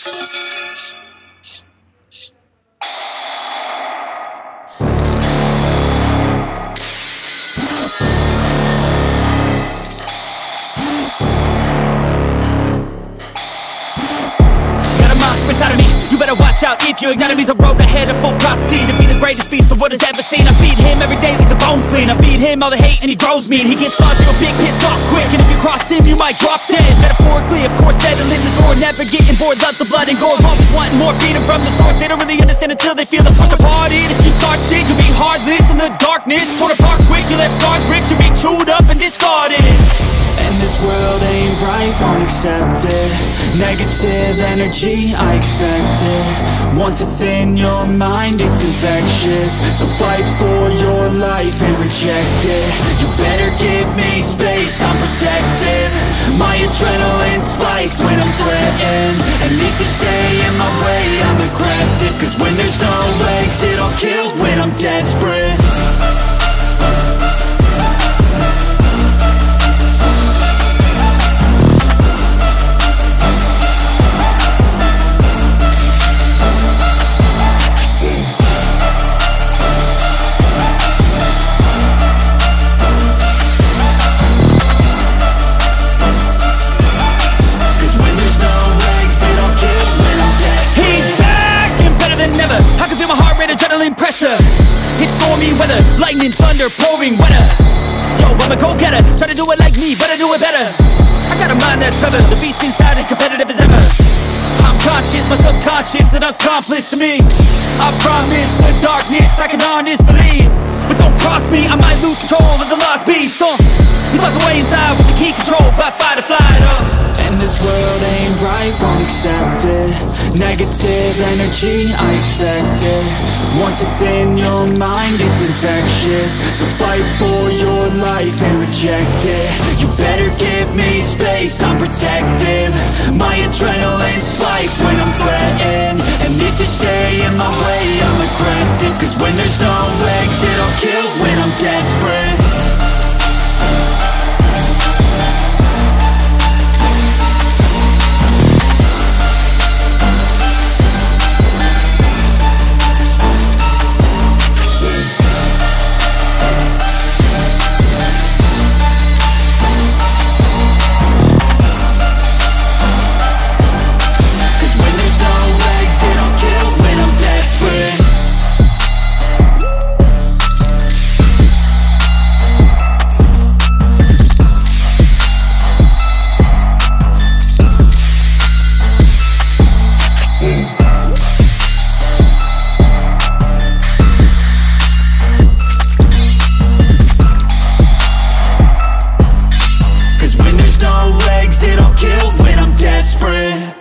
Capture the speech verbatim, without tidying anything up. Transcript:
Inside of me, you better watch out if you ignite me. A road ahead of full prophecy to be the greatest beast the world has ever seen. I feed him every day, leave the bones clean. I feed him all the hate and he grows me, and he gets claws real big, pissed off quick. And if you cross him, you might drop dead. Metaphorically, of course, settling the shore, never getting bored, loves the blood and gore. Always wanting more, freedom from the source. They don't really understand until they feel the force departed. If you start shit, you'll be heartless in the darkness. Torn apart quick, you left scars ripped, you'll be chewed up and discarded. And this world ain't right, won't accept it. Negative energy, I expect it. Once it's in your mind, it's infectious. So fight for your life and reject it. You better give me space, I'm protective. My adrenaline spikes when I'm threatened. And if you stay in my way, I'm aggressive. Cause when there's no legs, it'll kill when I'm desperate. Pressure, it's stormy weather, lightning, thunder, pouring weather. Yo, I'm a go-getter, try to do it like me, but I do it better. I got a mind that's clever, the beast inside is competitive as ever. I'm conscious, my subconscious, an accomplice to me. I promise the darkness, I can honest believe. But don't cross me, I might lose control of the lost beast. uh, He's locked away inside with the key controlled by fight or flight. uh. And this world ain't right, won't accept it. Negative energy, I expect it. Once it's in your mind, it's infectious. So fight for your life and reject it. You better give me space, I'm protective. My adrenaline spikes when I'm threatened. And if you stay in my way, I'm aggressive. Cause when there's no legs, it'll kill when I'm desperate. It'll kill when I'm desperate.